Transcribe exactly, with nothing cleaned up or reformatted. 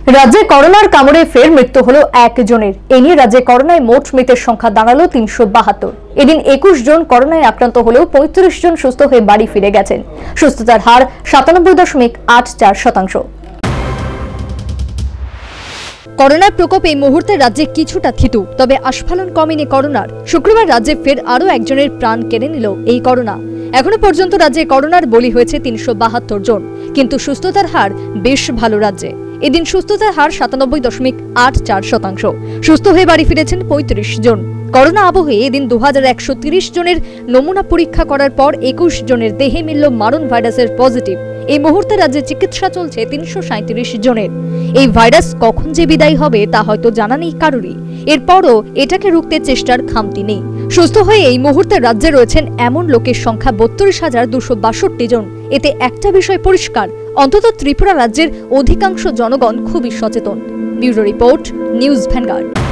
রাজ্যে করোনার কামড়ে ফের মৃত্যু হলো একজনের। এ নিয়ে রাজ্যে করোনায় মোট মৃতের সংখ্যা দাঁড়ালো তিনশো বাহাত্তর। এদিন একুশ জন করোনায় আক্রান্ত হলেও পঁয়ত্রিশ জন সুস্থ হয়ে বাড়ি ফিরে গেছেন। সুস্থতার হার সাতানব্বই দশমিক আট চার শতাংশ। করোনার প্রকোপ এই মুহূর্তে রাজ্যে কিছুটা থিতু, তবে আস্ফালন কমেনি করোনার। শুক্রবার রাজ্যে ফের আরও একজনের প্রাণ কেড়ে নিল এই করোনা। এখনো পর্যন্ত রাজ্যে করোনার বলি হয়েছে তিনশো বাহাত্তর জন, কিন্তু সুস্থতার হার বেশ ভালো রাজ্যে। এদিন সুস্থতার হার সাতানব্বই দশমিক আট চার শতাংশ। সুস্থ হয়ে বাড়ি ফিরেছেন পঁয়ত্রিশ জন। করোনা আবহে এদিন দু হাজার একশো তিরিশ জনের নমুনা পরীক্ষা করার পর একুশ জনের দেহে মিলল মারণ ভাইরাসের পজিটিভ। এই মুহূর্তে রাজ্যে চিকিৎসা চলছে তিনশো সাঁত্রিশ জনের। এই ভাইরাস কখন যে বিদায় হবে তা হয়তো জানা নেই কারোরই। এরপরও এটাকে রুখতে চেষ্টার খামতি নেই। সুস্থ হয়ে এই মুহূর্তে রাজ্যে রয়েছেন এমন লোকের সংখ্যা বত্রিশ হাজার দুশো বাষট্টি জন। এতে একটা বিষয় পরিষ্কার, অন্তত ত্রিপুরা রাজ্যের অধিকাংশ জনগণ খুবই সচেতন। Bureau report, news vanguard.